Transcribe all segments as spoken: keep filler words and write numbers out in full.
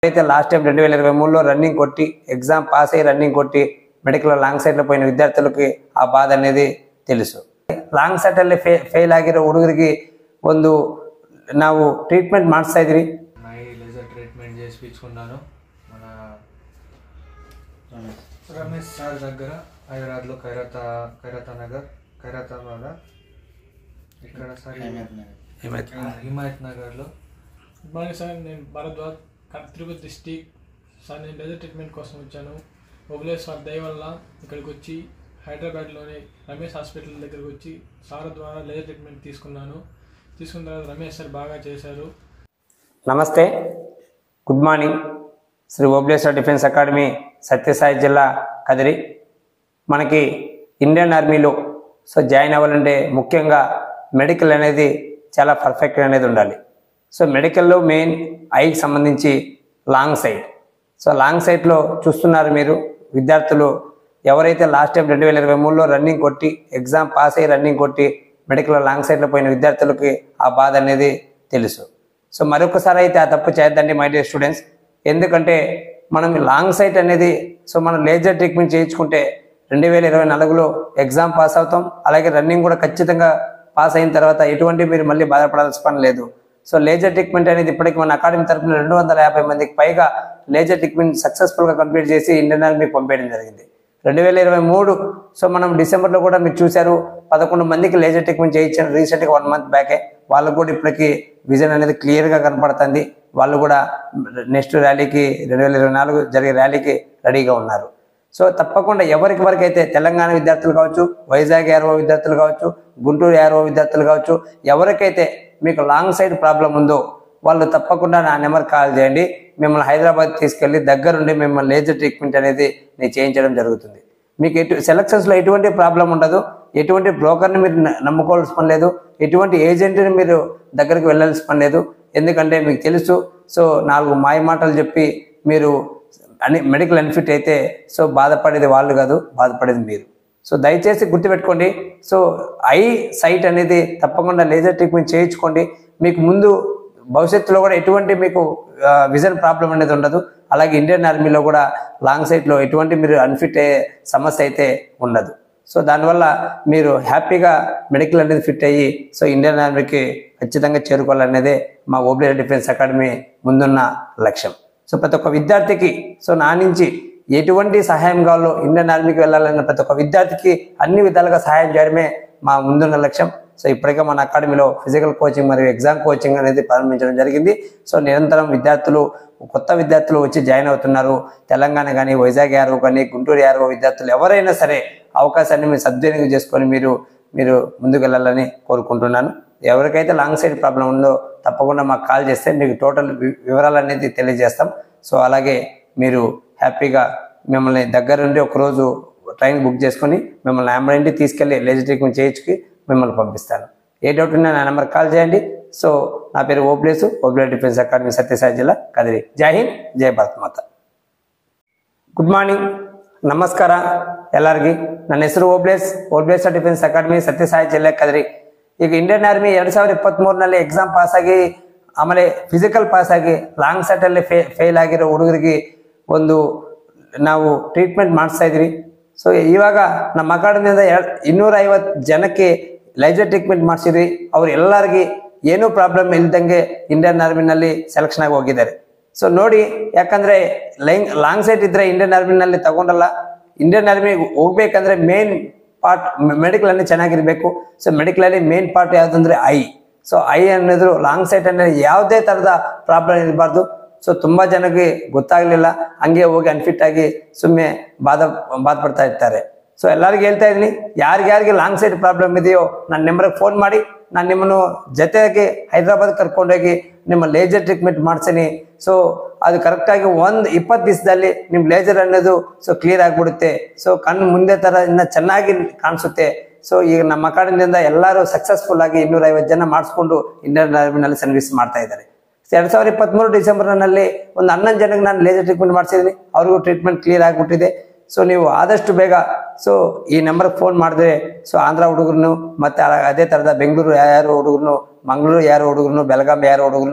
అయితే last time రెండు వేల ఇరవై మూడులో రన్నింగ్ కొట్టి ఎగ్జామ్ పాస్ అయ్యి రన్నింగ్ కొట్టి మెడికల్ లాಂಗ್ ಸೈಡ್ పోయిన ವಿದ್ಯಾರ್ಥಿಗಳಿಗೆ ಆ ಬಾಧ అనేది తెలుసు. లాಂಗ್ ಸೈಡ್ ಅಲ್ಲಿ ಫೇಲ್ ಆಗಿರೋ ಹುಡುಗರಿಗೆ ಒಂದು ನಾವು ಟ್ರೀಟ್ಮೆಂಟ್ ಮಾಡ್ತಾ ಇದ್ವಿ. నై లేజర్ ట్రీట్మెంట్ చేసి పిచ్చుకున్నాను మన రమేష్ సార్ దగ్గర హైదరాబాద్ లో ఖైరతా ఖైరతా నగర్ ఖైరతా నగర్ ఇక్కడ సార్ హిమాయత్ హిమాయత్ నగర్ లో. గుడ్ మార్నింగ్ సార్, నేను భరద్వాజ్ తిరుపతి డిస్ట్రిక్ట్ సార్. నేను లేజర్ ట్రీట్మెంట్ కోసం వచ్చాను. ఓబ్లేస్ సార్ దయ వల్ల ఇక్కడికి వచ్చి హైదరాబాద్లోని రమేష్ హాస్పిటల్ దగ్గరికి వచ్చి సార్ ద్వారా లేజర్ ట్రీట్మెంట్ తీసుకున్నాను. తీసుకున్న తర్వాత రమేష్ సార్ బాగా చేశారు. నమస్తే, good morning. Shri Obleshwar defence academy Sathyasai జిల్లా కదిరి. మనకి ఇండియన్ ఆర్మీలో సో జాయిన్ అవ్వాలంటే ముఖ్యంగా మెడికల్ అనేది చాలా పర్ఫెక్ట్ అనేది ఉండాలి. సో మెడికల్లో మెయిన్ ఐకి సంబంధించి లాంగ్ సైడ్. సో లాంగ్ సైడ్లో చూస్తున్నారు మీరు విద్యార్థులు ఎవరైతే లాస్ట్ టైం రెండు వేల ఇరవై మూడులో రన్నింగ్ కొట్టి ఎగ్జామ్ పాస్ అయ్యి రన్నింగ్ కొట్టి మెడికల్ లాంగ్ సైడ్లో పోయిన విద్యార్థులకి ఆ బాధ అనేది తెలుసు. సో మరొకసారి అయితే ఆ తప్పు చేయొద్దండి మై డియర్ స్టూడెంట్స్. ఎందుకంటే మనం లాంగ్ సైట్ అనేది సో మనం లేజర్ ట్రీట్మెంట్ చేయించుకుంటే రెండు వేల ఇరవై నాలుగులో ఎగ్జామ్ పాస్ అవుతాం. అలాగే రన్నింగ్ కూడా ఖచ్చితంగా పాస్ అయిన తర్వాత ఎటువంటి మీరు మళ్ళీ బాధపడాల్సిన పని లేదు. సో లేజర్ ట్రీట్మెంట్ అనేది ఇప్పటికి మన అకాడమీ తరఫున రెండు వందల యాభై మందికి పైగా లేజర్ ట్రీట్మెంట్ సక్సెస్ఫుల్గా కంప్లీట్ చేసి ఇండియన్ ఆర్మీకి పంపేయడం జరిగింది. రెండు వేల ఇరవై మూడు సో మనం డిసెంబర్లో కూడా మీరు చూశారు పదకొండు మందికి లేజర్ ట్రీట్మెంట్ చేయించాను రీసెంట్గా వన్ మంత్ బ్యాకే. వాళ్ళకు కూడా ఇప్పటికీ విజన్ అనేది క్లియర్గా కనపడుతుంది. వాళ్ళు కూడా నెక్స్ట్ ర్యాలీకి రెండు వేల ఇరవై నాలుగు జరిగే ర్యాలీకి రెడీగా ఉన్నారు. సో తప్పకుండా ఎవరికి వరకైతే తెలంగాణ విద్యార్థులు కావచ్చు, వైజాగ్ యారో విద్యార్థులు కావచ్చు, గుంటూరు యారో విద్యార్థులు కావచ్చు, ఎవరికైతే మీకు లాంగ్ సైడ్ ప్రాబ్లం ఉందో వాళ్ళు తప్పకుండా నా నెంబర్ కాల్ చేయండి. మిమ్మల్ని హైదరాబాద్ తీసుకెళ్ళి దగ్గరుండి మిమ్మల్ని లేజర్ ట్రీట్మెంట్ అనేది నేను చేయించడం జరుగుతుంది. మీకు ఎటు సెలక్షన్స్లో ఎటువంటి ప్రాబ్లం ఉండదు. ఎటువంటి బ్రోకర్ని మీరు నమ్ముకోవాల్సిన పని లేదు. ఎటువంటి ఏజెంట్ని మీరు దగ్గరికి వెళ్ళాల్సిన పని లేదు. ఎందుకంటే మీకు తెలుసు సో నాలుగు మాయ మాటలు చెప్పి మీరు అని మెడికల్ బెనిఫిట్ అయితే సో బాధపడేది వాళ్ళు కాదు, బాధపడేది మీరు. సో దయచేసి గుర్తుపెట్టుకోండి. సో ఐ సైట్ అనేది తప్పకుండా లేజర్ ట్రీట్మెంట్ చేయించుకోండి. మీకు ముందు భవిష్యత్తులో కూడా ఎటువంటి మీకు విజన్ ప్రాబ్లం అనేది ఉండదు. అలాగే ఇండియన్ ఆర్మీలో కూడా లాంగ్ సైట్లో ఎటువంటి మీరు అన్ఫిట్ అయ్యే సమస్య అయితే ఉండదు. సో దానివల్ల మీరు హ్యాపీగా మెడికల్ అనేది ఫిట్ అయ్యి సో ఇండియన్ ఆర్మీకి ఖచ్చితంగా చేరుకోవాలనేదే మా ఓబ్లేశ్వర్ డిఫెన్స్ అకాడమీ ముందున్న లక్ష్యం. సో ప్రతి ఒక్క విద్యార్థికి సో నా నుంచి ఎటువంటి సహాయం కావాలో ఇండియన్ ఆర్మీకి వెళ్ళాలన్న ప్రతి ఒక్క విద్యార్థికి అన్ని విధాలుగా సహాయం చేయడమే మా ముందున్న లక్ష్యం. సో ఇప్పటికే మన అకాడమీలో ఫిజికల్ కోచింగ్ మరియు ఎగ్జామ్ కోచింగ్ అనేది ప్రారంభించడం జరిగింది. సో నిరంతరం విద్యార్థులు కొత్త విద్యార్థులు వచ్చి జాయిన్ అవుతున్నారు. తెలంగాణ కానీ, వైజాగ్ యారో కానీ, గుంటూరు యారో విద్యార్థులు ఎవరైనా సరే అవకాశాన్ని మీరు సద్వినియోగం చేసుకొని మీరు మీరు ముందుకు వెళ్ళాలని కోరుకుంటున్నాను. ఎవరికైతే లాంగ్ సైడ్ ప్రాబ్లం ఉందో తప్పకుండా మాకు కాల్ చేస్తే మీకు టోటల్ వివరాలు అనేది తెలియజేస్తాం. సో అలాగే మీరు హ్యాపీగా మిమ్మల్ని దగ్గరుండి ఒకరోజు ట్రైన్ బుక్ చేసుకొని మిమ్మల్ని అంబులెంట్ తీసుకెళ్ళి లేజర్ ట్రీట్మెంట్ చేయించుకి మిమ్మల్ని పంపిస్తాను. ఏ డౌట్ ఉన్నా నా నెంబర్ కాల్ చేయండి. సో నా పేరు ఓబ్లేస్, ఓబ్లేశ్వర్ డిఫెన్స్ అకాడమీ సత్యసాయి జిల్లా కదిరి. జై హింద్, జై ಭಾರತ ಮಾತಾ. ಗುಡ್ ಮಾರ್ನಿಂಗ್, ನಮಸ್ಕಾರ ಎಲ್ಲರಿಗೆ. ನನ್ನ ಹೆಸರು ಓಬ್ಲೇಸ್, ಓಬ್ಲೇಶ್ವರ್ ಡಿಫೆನ್ಸ್ ಅಕಾಡೆಮಿ ಸತ್ಯಸಾಯಿ ಜಿಲ್ಲೆ ಕದಿರಿ. ಈಗ ಇಂಡಿಯನ್ ಆರ್ಮಿ ಎರಡ್ ಸಾವಿರದ ಇಪ್ಪತ್ತ್ ಮೂರನಲ್ಲಿ ಎಕ್ಸಾಮ್ ಪಾಸ್ ಆಗಿ ಆಮೇಲೆ ಫಿಸಿಕಲ್ ಪಾಸ್ ಆಗಿ ಲಾಂಗ್ ಸೈಟಲ್ಲಿ ಫೇ ಫೇಲ್ ಆಗಿರೋ ಹುಡುಗರಿಗೆ ಒಂದು ನಾವು ಟ್ರೀಟ್ಮೆಂಟ್ ಮಾಡಿಸ್ತಾ ಇದ್ವಿ. ಸೊ ಇವಾಗ ನಮ್ಮ ಅಕಾಡೆಮಿಯಿಂದ ಎರಡು ಇನ್ನೂರ ಐವತ್ತು ಜನಕ್ಕೆ ಲೇಜರ್ ಟ್ರೀಟ್ಮೆಂಟ್ ಮಾಡಿಸಿದ್ವಿ. ಅವ್ರು ಎಲ್ಲರಿಗೆ ಏನೂ ಪ್ರಾಬ್ಲಮ್ ಇಲ್ದಂಗೆ ಇಂಡಿಯನ್ ಆರ್ಮಿನಲ್ಲಿ ಸೆಲೆಕ್ಷನ್ ಆಗಿ ಹೋಗಿದ್ದಾರೆ. ಸೊ ನೋಡಿ, ಯಾಕಂದರೆ ಲೈಂಗ್ ಲಾಂಗ್ ಸೈಟ್ ಇದ್ದರೆ ಇಂಡಿಯನ್ ಆರ್ಮಿನಲ್ಲಿ ತಗೊಂಡಲ್ಲ. ಇಂಡಿಯನ್ ಆರ್ಮಿ ಹೋಗ್ಬೇಕಂದ್ರೆ ಮೇನ್ ಪಾರ್ಟ್ ಮೆಡಿಕಲ್ ಅನ್ನೇ ಚೆನ್ನಾಗಿರಬೇಕು. ಸೊ ಮೆಡಿಕಲಲ್ಲಿ ಮೇನ್ ಪಾರ್ಟ್ ಯಾವುದಂದ್ರೆ ಐ. ಸೊ ಐ ಅನ್ನೋದು ಲಾಂಗ್ ಸೈಟ್ ಅಂದರೆ ಯಾವುದೇ ಥರದ ಪ್ರಾಬ್ಲಮ್ ಇರಬಾರ್ದು. ಸೊ ತುಂಬ ಜನಕ್ಕೆ ಗೊತ್ತಾಗಲಿಲ್ಲ, ಹಂಗೆ ಹೋಗಿ ಅನ್ಫಿಟ್ ಆಗಿ ಸುಮ್ಮನೆ ಬಾಧ ಬಾಧೆ ಪಡ್ತಾ ಇರ್ತಾರೆ. ಸೊ ಎಲ್ಲರಿಗೂ ಹೇಳ್ತಾ ಇದ್ದೀನಿ, ಯಾರಿಗ್ಯಾರಿಗೆ ಲಾಂಗ್ ಸೈಟ್ ಪ್ರಾಬ್ಲಮ್ ಇದೆಯೋ ನನ್ನ ನಂಬರ್ಗೆ ಫೋನ್ ಮಾಡಿ, ನಾನು ನಿಮ್ಮನ್ನು ಜೊತೆಗೆ ಹೈದರಾಬಾದ್ ಕರ್ಕೊಂಡೋಗಿ ನಿಮ್ಮ ಲೇಜರ್ ಟ್ರೀಟ್ಮೆಂಟ್ ಮಾಡ್ತೀನಿ. ಸೊ ಅದು ಕರೆಕ್ಟಾಗಿ ಒಂದು ಇಪ್ಪತ್ತು ದಿವಸದಲ್ಲಿ ನಿಮ್ಮ ಲೇಜರ್ ಅನ್ನೋದು ಸೊ ಕ್ಲಿಯರ್ ಆಗಿಬಿಡುತ್ತೆ. ಸೊ ಕಣ್ಣು ಮುಂದೆ ಥರ ಇನ್ನು ಚೆನ್ನಾಗಿ ಕಾಣಿಸುತ್ತೆ. ಸೊ ಈಗ ನಮ್ಮ ಅಕಾಡೆಮಿಯಿಂದ ಎಲ್ಲರೂ ಸಕ್ಸಸ್ಫುಲ್ ಆಗಿ ಇನ್ನೂರ ಐವತ್ತು ಜನ ಮಾಡಿಸ್ಕೊಂಡು ಇಂಡಿಯನ್ ಆರ್ಮಿನಲ್ಲಿ ಸರ್ವಿಸ್ ಮಾಡ್ತಾ ಇದ್ದಾರೆ. ಎರಡು ಸಾವಿರದ ಇಪ್ಪತ್ತ್ಮೂರು ಡಿಸೆಂಬರ್ನಲ್ಲಿ ಒಂದು ಹನ್ನೊಂದು ಜನಕ್ಕೆ ನಾನು ಲೇಜರ್ ಟ್ರೀಟ್ಮೆಂಟ್ ಮಾಡಿಸಿದ್ದೀನಿ. ಅವ್ರಿಗೂ ಟ್ರೀಟ್ಮೆಂಟ್ ಕ್ಲಿಯರ್ ಆಗಿಬಿಟ್ಟಿದೆ. ಸೊ ನೀವು ಆದಷ್ಟು ಬೇಗ ಸೊ ಈ ನಂಬರ್ಗೆ ಫೋನ್ ಮಾಡಿದ್ರೆ ಸೊ ಆಂಧ್ರ ಹುಡುಗರು ಮತ್ತು ಅದೇ ಥರದ ಬೆಂಗಳೂರು ಯಾರು ಹುಡುಗರು, ಮಂಗಳೂರು ಯಾರು ಹುಡುಗರು, ಬೆಳಗಾವಿ ಯಾರು ಹುಡುಗರು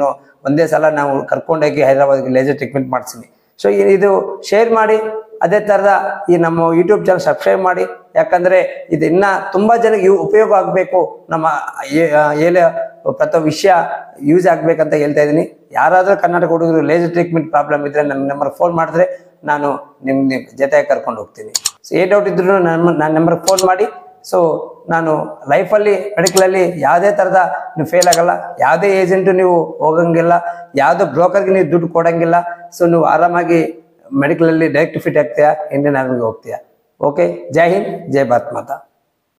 ಒಂದೇ ಸಲ ನಾವು ಕರ್ಕೊಂಡೋಗಿ ಹೈದರಾಬಾದ್ಗೆ ಲೇಸರ್ ಟ್ರೀಟ್ಮೆಂಟ್ ಮಾಡಿಸ್ತೀನಿ. ಸೊ ಇದು ಶೇರ್ ಮಾಡಿ, ಅದೇ ಥರದ ಈ ನಮ್ಮ ಯೂಟ್ಯೂಬ್ ಚಾನಲ್ ಸಬ್ಸ್ಕ್ರೈಬ್ ಮಾಡಿ. ಯಾಕಂದರೆ ಇದು ಇನ್ನೂ ತುಂಬ ಜನಕ್ಕೆ ಉಪಯೋಗ ಆಗಬೇಕು, ನಮ್ಮ ಏಲ ಪ್ರತಿ ವಿಷಯ ಯೂಸ್ ಆಗಬೇಕಂತ ಹೇಳ್ತಾ ಇದ್ದೀನಿ. ಯಾರಾದರೂ ಕರ್ನಾಟಕ ಹುಡುಗರು ಲೇಸರ್ ಟ್ರೀಟ್ಮೆಂಟ್ ಪ್ರಾಬ್ಲಮ್ ಇದ್ದರೆ ನನ್ನ ನಂಬರ್ ಫೋನ್ ಮಾಡಿದ್ರೆ ನಾನು ನಿಮ್ಮ ನಿಮ್ಮ ಜೊತೆಗೆ ಕರ್ಕೊಂಡು ಹೋಗ್ತೀನಿ. ಸೊ ಏ ಡೌಟ್ ಇದ್ರೂ ನನ್ನ ನನ್ನ ನಂಬರ್ಗೆ ಫೋನ್ ಮಾಡಿ. ಸೊ ನಾನು ಲೈಫಲ್ಲಿ ಮೆಡಿಕಲಲ್ಲಿ ಯಾವುದೇ ಥರದ ನೀವು ಫೇಲ್ ಆಗಲ್ಲ, ಯಾವುದೇ ಏಜೆಂಟು ನೀವು ಹೋಗಂಗಿಲ್ಲ, ಯಾವುದೇ ಬ್ರೋಕರ್ಗೆ ನೀವು ದುಡ್ಡು ಕೊಡೋಂಗಿಲ್ಲ. ಸೊ ನೀವು ಆರಾಮಾಗಿ ಮೆಡಿಕಲಲ್ಲಿ ಡೈರೆಕ್ಟ್ ಫಿಟ್ ಆಗ್ತೀಯಾ, ಇಂಡಿಯನ್ ಆರ್ಮಿಗೆ ಹೋಗ್ತೀಯಾ. ಓಕೆ, ಜೈ ಹಿಂದ್, ಜೈ ಭಾರತ್ ಮಾತಾ.